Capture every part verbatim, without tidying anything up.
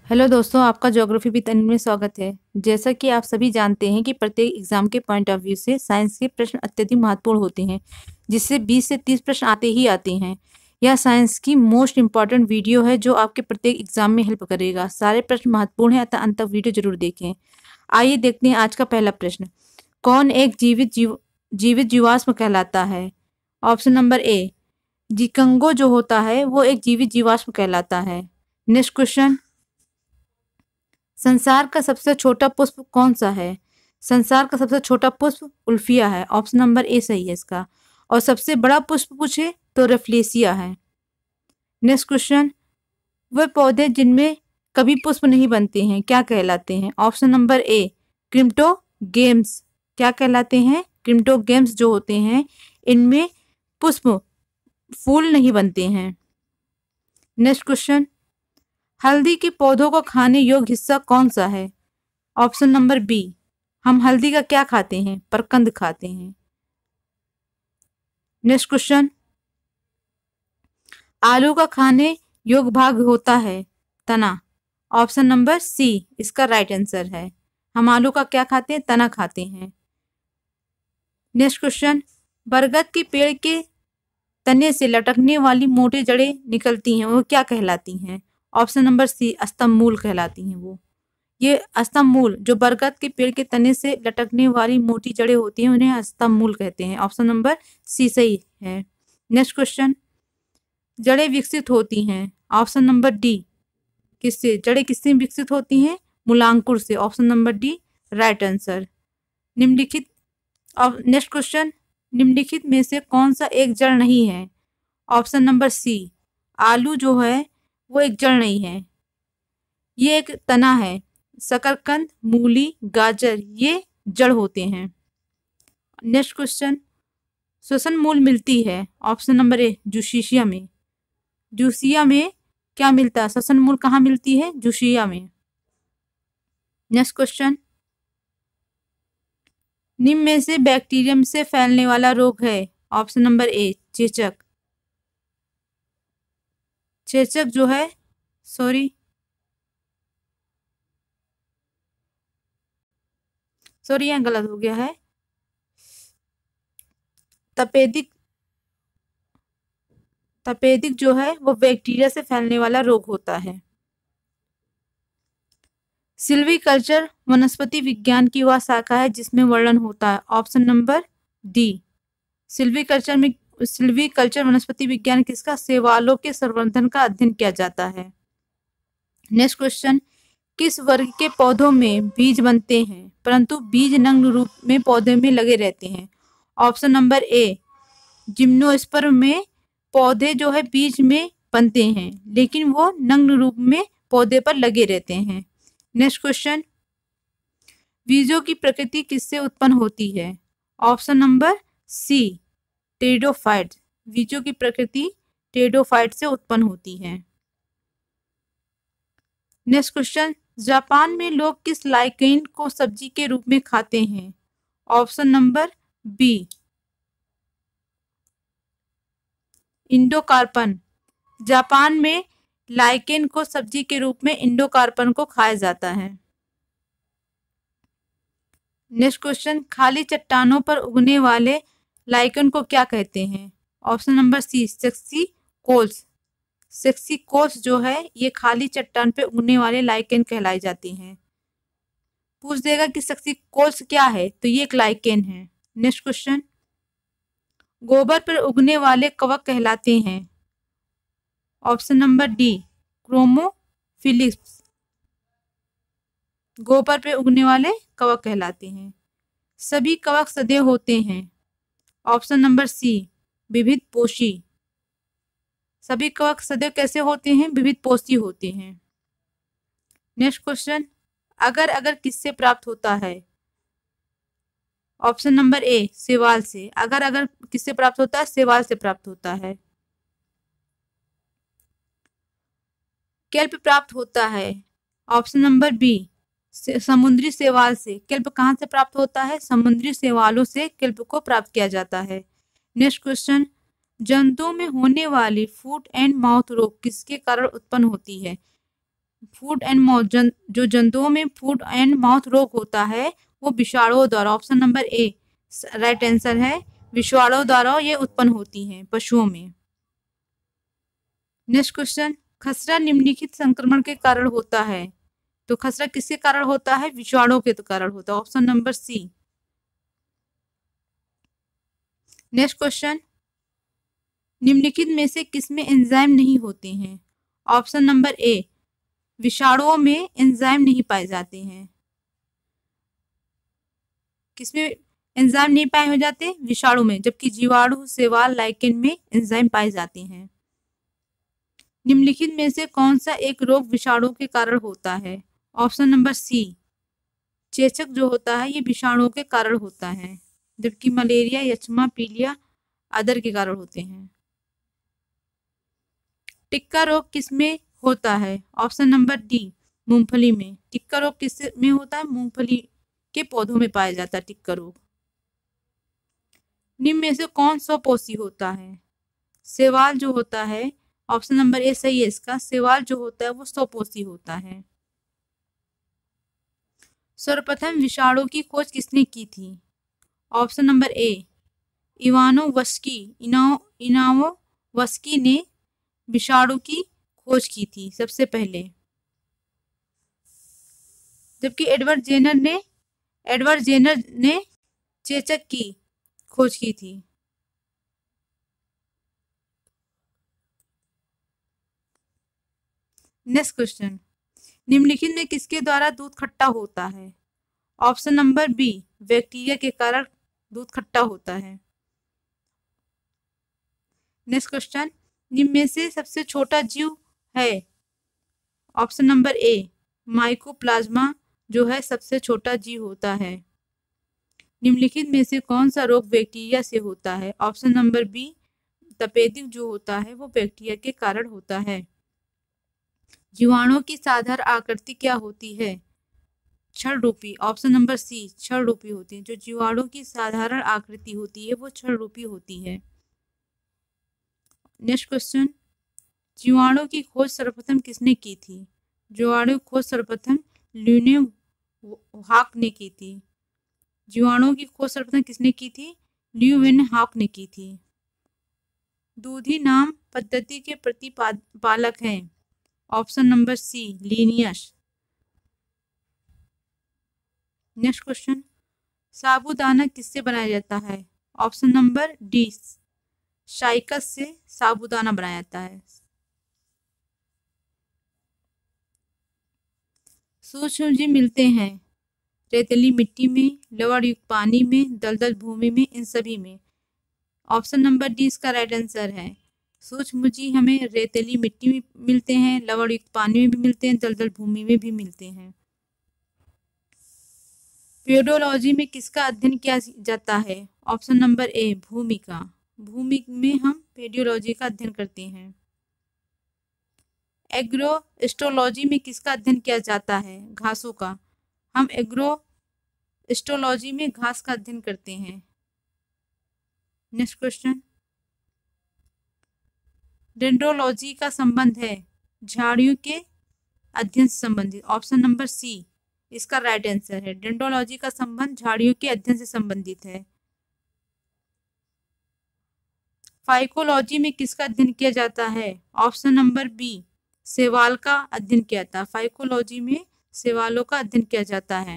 Hello दोस्तों, आपका geography with Anil में स्वागत है। जैसा कि आप सभी जानते हैं कि प्रत्येक एग्जाम के पॉइंट ऑफ व्यू से साइंस के प्रश्न अत्यधिक महत्वपूर्ण होते हैं, जिससे बीस से तीस प्रश्न आते ही आते हैं। यह साइंस की मोस्ट इम्पॉर्टेंट वीडियो है जो आपके प्रत्येक एग्जाम में हेल्प करेगा। सारे प्रश्न महत्वपूर्ण हैं, अतः अंत तक वीडियो जरूर देखें। आइए देखते हैं आज का पहला प्रश्न। कौन एक जीवित जीव जीवित जीवाश्म कहलाता है? ऑप्शन नंबर ए, जिकंगो जो होता है वो एक जीवित जीवाश्म कहलाता है। नेक्स्ट क्वेश्चन, संसार का सबसे छोटा पुष्प कौन सा है? संसार का सबसे छोटा पुष्प उल्फिया है। ऑप्शन नंबर ए सही है इसका। और सबसे बड़ा पुष्प पूछे तो रेफ्लेसिया है। नेक्स्ट क्वेश्चन, वे पौधे जिनमें कभी पुष्प नहीं बनते हैं क्या कहलाते हैं? Option number A, cryptogams. क्या कहलाते हैं? क्रिप्टोगेम्स जो होते हैं इनमें पुष्प फूल नहीं बनते हैं। नेक्स्ट क्वेश्चन, हल्दी के पौधों को खाने योग्य हिस्सा कौन सा है? ऑप्शन नंबर बी, हम हल्दी का क्या खाते हैं? परकंद खाते हैं। नेक्स्ट क्वेश्चन, आलू का खाने योग्य भाग होता है तना। ऑप्शन नंबर सी इसका राइट आंसर है। हम आलू का क्या खाते हैं? तना खाते हैं। नेक्स्ट क्वेश्चन, बरगद के पेड़ के तने से लटकने वाली मोटी जड़ें निकलती हैं, वो क्या कहलाती हैं? ऑप्शन नंबर सी, स्तंभ मूल कहलाती हैं वो। ये स्तंभ मूल जो बरगद के पेड़ के तने से लटकने वाली मोटी जड़ें होती हैं उन्हें स्तंभ मूल कहते हैं। ऑप्शन नंबर सी सही है। नेक्स्ट क्वेश्चन, जड़ें विकसित होती हैं। ऑप्शन नंबर डी, किससे? जड़ें किससे विकसित होती हैं? मूलांकुर से। Option number D right answer. निम्नलिखित नेक्स्ट क्वेश्चन, निम्नलिखित में से कौन सा एक जड़ नहीं है? ऑप्शन नंबर सी, आलू जो है वो एक जड़ नहीं है, ये एक तना है। शकरकंद, मूली, गाजर ये जड़ होते हैं। नेक्स्ट क्वेश्चन, श्वसन मूल मिलती है। ऑप्शन नंबर ए, जूशिया में। जूशिया में क्या मिलता है? श्वसन मूल कहाँ मिलती है? जूशिया में। नेक्स्ट क्वेश्चन, निम्न में से बैक्टीरियम से फैलने वाला रोग है। ऑप्शन नंबर ए, चेचक। चेचक जो है सॉरी सॉरी यहाँ गलत हो गया है। तपेदिक तपेदिक जो है वो बैक्टीरिया से फैलने वाला रोग होता है। सिल्वीकल्चर वनस्पति विज्ञान की वह शाखा है जिसमें वर्णन होता है। ऑप्शन नंबर डी, सिल्वीकल्चर में सिल्वीकल्चर वनस्पति विज्ञान किसका? शैवालों के संवर्धन का अध्ययन किया जाता है। नेक्स्ट क्वेश्चन, किस वर्ग के पौधों में बीज बनते हैं परंतु बीज नग्न रूप में पौधे में लगे रहते हैं? ऑप्शन नंबर ए, जिम्नोस्पर्म में पौधे जो है बीज में बनते हैं लेकिन वो नग्न रूप में पौधे पर लगे रहते हैं। नेक्स्ट क्वेश्चन, बीजों की प्रकृति किससे उत्पन्न होती है? Option number C, pteridophyte. बीजों की प्रकृति टेरिडोफाइट से उत्पन्न होती है। नेक्स्ट क्वेश्चन, जापान में लोग किस लाइकेन को सब्जी के रूप में खाते हैं? ऑप्शन नंबर बी, इंडोकार्पन। जापान में लाइकेन को सब्जी के रूप में इंडोकार्पन को खाया जाता है। नेक्स्ट क्वेश्चन, खाली चट्टानों पर उगने वाले लाइकेन को क्या कहते हैं? ऑप्शन नंबर सी, सेक्सी कोल्स। सेक्सी कोल्स जो है ये खाली चट्टान पे उगने वाले लाइकेन कहलाई जाती हैं। पूछ देगा कि सेक्सी कोल्स क्या है तो ये एक लाइकेन है। नेक्स्ट क्वेश्चन, गोबर पर उगने वाले कवक कहलाते हैं। ऑप्शन नंबर डी, क्रोमोफिलिप्स। गोबर पर उगने वाले कवक कहलाते हैं। सभी कवक सदे होते हैं। ऑप्शन नंबर सी, विविध पोषी। सभी कवक सदैव कैसे होते हैं? विविध पोषी होते हैं। नेक्स्ट क्वेश्चन, अगर अगर किससे प्राप्त होता है? ऑप्शन नंबर ए, शैवाल से। अगर अगर किससे प्राप्त होता है? शैवाल से प्राप्त होता है। केल्प प्राप्त होता है। ऑप्शन नंबर बी, समुद्री शैवाल से। केल्प कहाँ से प्राप्त होता है? समुद्री शैवालों से केल्प को प्राप्त किया जाता है। नेक्स्ट क्वेश्चन, जंतुओं में होने वाली फुट एंड माउथ रोग किसके कारण उत्पन्न होती है? फूड एंड माउथ जन, जो जंतुओं में फूड एंड माउथ रोग होता है वो विषाणुओं द्वारा, option number A right answer है, विषाणुओं द्वारा ये उत्पन्न होती हैं पशुओं में। नेक्स्ट क्वेश्चन, खसरा निम्नलिखित संक्रमण के कारण होता है। तो खसरा किसके कारण होता है? विषाणुओं के कारण होता है, option number C. Next question, निम्नलिखित में से किसमें एंजाइम नहीं होते हैं? ऑप्शन नंबर ए विषाणुओं में एंजाइम नहीं पाए जाते हैं। किसमें एंजाइम नहीं पाए हो जाते? विषाणु में, जबकि जीवाणु, शैवाल, लाइकेन में एंजाइम पाए जाते हैं। निम्नलिखित में से कौन सा एक रोग विषाणु के कारण होता है? ऑप्शन नंबर सी चेचक जो होता है ये विषाणुओं के कारण होता है, जबकि मलेरिया, यक्ष्मा, पीलिया अदर के कारण होते हैं। टिक्का रोग किसमें होता है? ऑप्शन नंबर डी मूंगफली में। टिक्का रोग किस में होता है? मूंगफली के पौधों में पाया जाता है टिक्का रोग। निम्न में से कौन स्वपोषी होता है? शैवाल जो होता है, ऑप्शन नंबर ए सही है इसका, शैवाल जो होता है वो स्वपोषी होता है। सर्वप्रथम विषाणु की खोज किसने की थी? ऑप्शन नंबर ए इवानोवस्की इनाओ इनावोवस्की ने विषाणु की खोज की थी सबसे पहले, जबकि एडवर्ड जेनर ने एडवर्ड जेनर ने चेचक की खोज की थी। नेक्स्ट क्वेश्चन, निम्नलिखित में किसके द्वारा दूध खट्टा होता है? ऑप्शन नंबर बी बैक्टीरिया के कारण दूध खट्टा होता है। नेक्स्ट क्वेश्चन, निम्न में से सबसे छोटा जीव है? ऑप्शन नंबर ए माइकोप्लाज्मा जो है सबसे छोटा जीव होता है। निम्नलिखित में से कौन सा रोग बैक्टीरिया से होता है? ऑप्शन नंबर बी तपेदिक जो होता है वो बैक्टीरिया के कारण होता है। जीवाणुओं की साधारण आकृति क्या होती है? छड़ रूपी, ऑप्शन नंबर सी छड़ रूपी होती है। जो जीवाणुओं की साधारण आकृति होती है वो छड़ रूपी होती है। नेक्स्ट क्वेश्चन, जीवाणु की खोज सर्वप्रथम किसने की थी? जीवाणु की खोज सर्वप्रथम ल्यूवेनहॉक ने की थी। जीवाणुओं की खोज सर्वप्रथम किसने की थी? ल्यूवेनहॉक ने की थी। दूधी नाम पद्धति के प्रतिपादक हैं। Option number C Linnaeus. Next question, साबूदाना किससे बनाया जाता है? ऑप्शन नंबर डी शाइकस से साबूदाना बनाया जाता है। सूक्ष्म जीव मिलते हैं रेतीली मिट्टी में, लवण युक्त पानी में, दलदल भूमि में, इन सभी में। ऑप्शन नंबर डी इसका राइट आंसर है। सूक्ष्म जीव हमें रेतीली मिट्टी में मिलते हैं, लवण युक्त पानी में भी मिलते हैं, दलदल भूमि में भी मिलते हैं। पेडोलॉजी में किसका अध्ययन किया जाता है? ऑप्शन नंबर ए भूमि का। भूमि में हम पेडियोलॉजी का अध्ययन करते हैं। एग्रोस्टोलॉजी में किसका अध्ययन किया जाता है? घासों का। हम एग्रोस्टोलॉजी में घास का अध्ययन करते हैं। नेक्स्ट क्वेश्चन, डेंड्रोलॉजी का संबंध है झाड़ियों के अध्ययन से संबंधित। ऑप्शन नंबर सी इसका राइट आंसर है। डेंड्रोलॉजी का संबंध झाड़ियों के अध्ययन से संबंधित है। फाइकोलॉजी में किसका अध्ययन किया जाता है? ऑप्शन नंबर बी शैवाल का अध्ययन किया जाता है। फाइकोलॉजी में शैवालों का अध्ययन किया जाता है।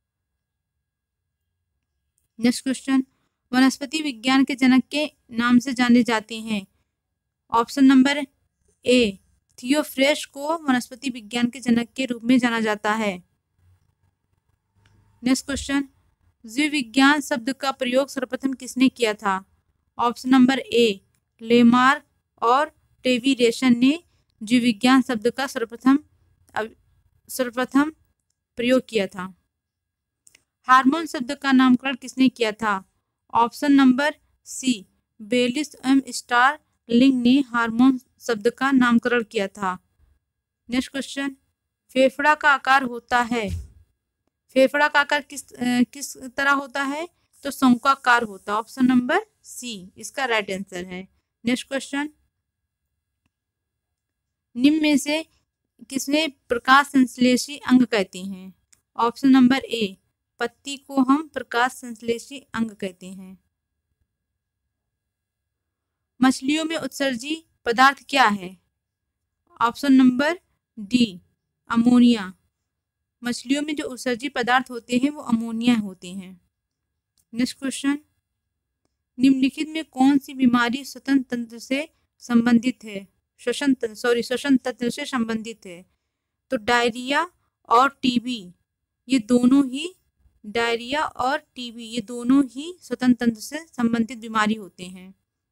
नेक्स्ट क्वेश्चन, वनस्पति विज्ञान के जनक के नाम से जाने जाते हैं। ऑप्शन नंबर ए थियोफ्रेस्ट को वनस्पति विज्ञान के जनक के रूप में जाना जाता है। नेक्स्ट क्वेश्चन, जीव विज्ञान शब्द का प्रयोग सर्वप्रथम किसने किया था? ऑप्शन नंबर ए लेमार्क और टेविरेशन ने जीव विज्ञान शब्द का सर्वप्रथम सर्वप्रथम प्रयोग किया था। हार्मोन शब्द का नामकरण किसने किया था? ऑप्शन नंबर सी बेलिस एम स्टारलिंग ने हार्मोन शब्द का नामकरण किया था। नेक्स्ट क्वेश्चन, फेफड़ा का आकार होता है फेफड़ा का आकार किस किस तरह होता है? तो शंक्वाकार होता है। ऑप्शन नंबर सी इसका राइट आंसर है। नेक्स्ट क्वेश्चन, निम्न में से किसमें प्रकाश संश्लेषी अंग कहते हैं? ऑप्शन नंबर ए, पत्ती को हम प्रकाश संश्लेषी अंग कहते हैं। मछलियों में उत्सर्जी पदार्थ क्या है? Option number D, ammonia. मछलियों में जो उत्सर्जी पदार्थ होते हैं वो अमोनिया होते हैं। नेक्स्ट क्वेश्चन, निम्नलिखित में कौन सी बीमारी श्वसन तंत्र से संबंधित है? श्वसन सॉरी श्वसन तंत्र से संबंधित है। तो डायरिया और टीबी ये दोनों ही डायरिया और टीबी ये दोनों ही श्वसन तंत्र से संबंधित बीमारी होते हैं।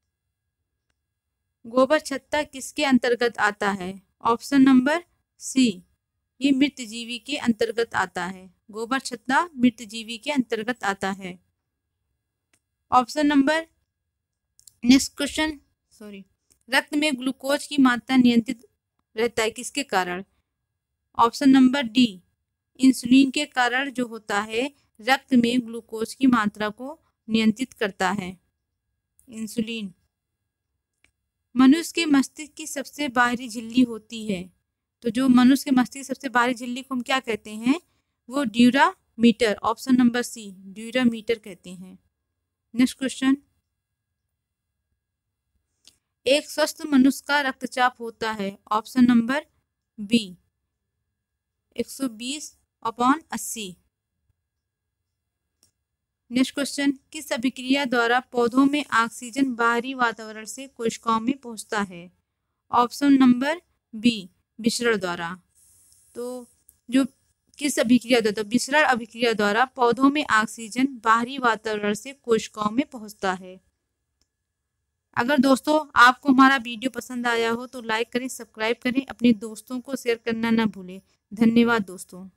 गोबर छत्ता किसके अंतर्गत आता है? ऑप्शन नंबर सी, ये मृत जीवी के अंतर्गत आता है। गोबर छत्ता मृत जीवी के अंतर्गत आता है। Option number next question sorry रक्त में ग्लूकोज की मात्रा नियंत्रित रहता है किसके कारण? ऑप्शन नंबर डी, इंसुलिन के कारण जो होता है रक्त में ग्लूकोज की मात्रा को नियंत्रित करता है, इंसुलिन। मनुष्य के मस्तिष्क की सबसे बाहरी झिल्ली होती है, तो जो मनुष्य के मस्तिष्क की सबसे बाहरी झिल्ली को हम क्या कहते हैं? वो durometer, option number C, durometer कहते हैं। नेक्स्ट क्वेश्चन, एक स्वस्थ मनुष्य का रक्तचाप होता है, ऑप्शन नंबर बी, एक सौ बीस अपॉन अस्सी। नेक्स्ट क्वेश्चन, किस अभिक्रिया द्वारा पौधों में ऑक्सीजन बाहरी वातावरण से कोशिकाओं में पहुंचता है? ऑप्शन नंबर बी, विसरण द्वारा। तो जो किस अभिक्रिया द्वारा? विसरण अभिक्रिया द्वारा पौधों में ऑक्सीजन बाहरी वातावरण से कोशिकाओं में पहुंचता है। अगर दोस्तों आपको हमारा वीडियो पसंद आया हो तो लाइक करें, सब्सक्राइब करें, अपने दोस्तों को शेयर करना ना भूलें। धन्यवाद दोस्तों।